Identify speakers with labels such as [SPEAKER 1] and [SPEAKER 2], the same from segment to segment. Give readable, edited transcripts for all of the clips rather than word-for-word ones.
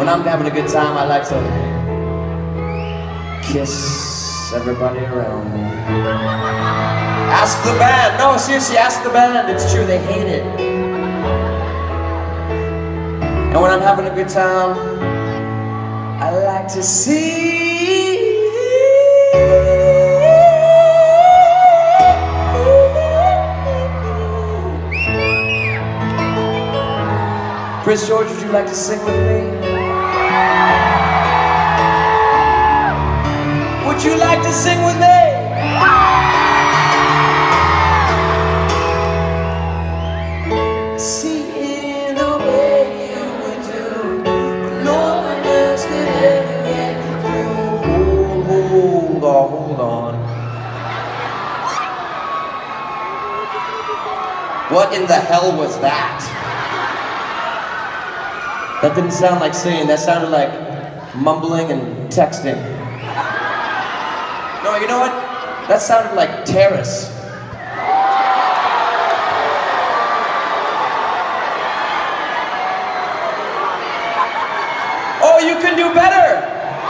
[SPEAKER 1] When I'm having a good time, I like to kiss everybody around me. Ask the band. No, seriously, ask the band. It's true, they hate it. And when I'm having a good time, I like to see Prince George, would you like to sing with me? Would you like to sing with me? See in the way you would do, but no one else could ever get through. Hold on. What in the hell was that? That didn't sound like singing, that sounded like mumbling and texting. No, you know what? That sounded like Terrace. Oh, you can do better!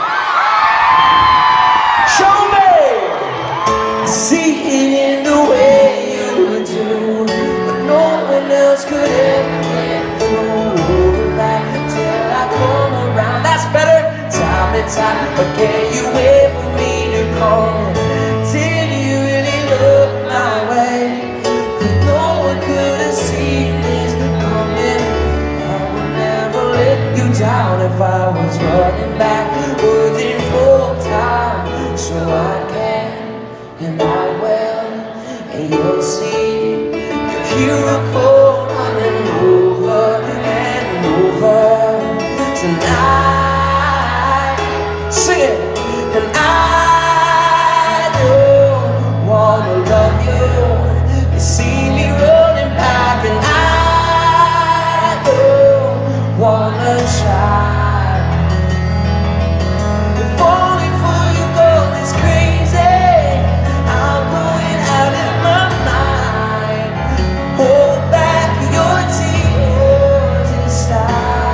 [SPEAKER 1] Show me! I see it in the way you do, but no one else could ever get through. Time, but can you wait for me to call? Did you really look my way? 'Cause no one could have seen this coming. I would never let you down if I was running backwards in full time. So I can, and I will, and you'll see your hero running over and over tonight. Sing it! And I don't wanna love you. You see me running back, and I don't wanna try. If only for you, girl, it's crazy. I'm going out of my mind. Hold back your tears inside.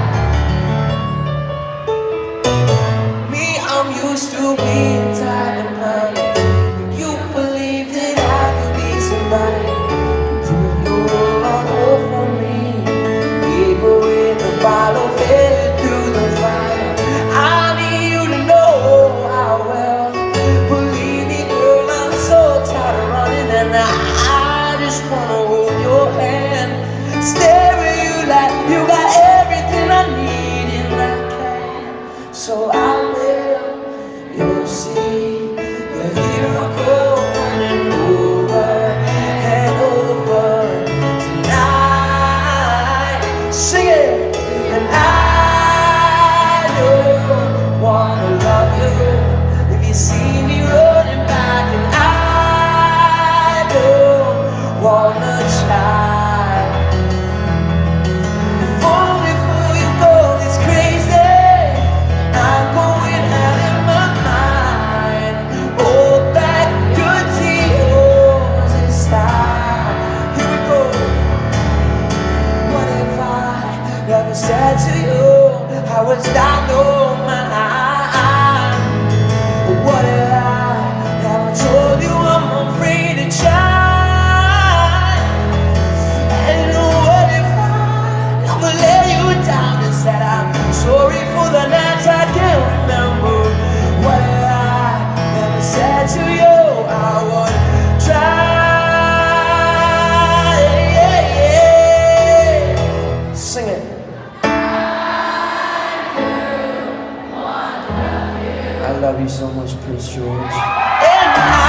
[SPEAKER 1] I'm used to being tired of money. You believe that I could be somebody. Put your love over me. Even when the follow fell through the fire, I need you to know how well. Believe me, girl, I'm so tired of running, and I just wanna hold your hand, stare at you like you got everything I need in that can. So I will. You'll see your hero running over and over tonight. Sing it! And I don't wanna love you if you see me running back, and I don't wanna try. If only for you, girl, it's crazy. I'm going out of my said to you, I was down on my mind. What if I never told you I'm afraid to try? And what if I never let you down and said I'm sorry for the nights I can't remember? What if I never said to you I would try? Sing it. I love you so much, Prince George.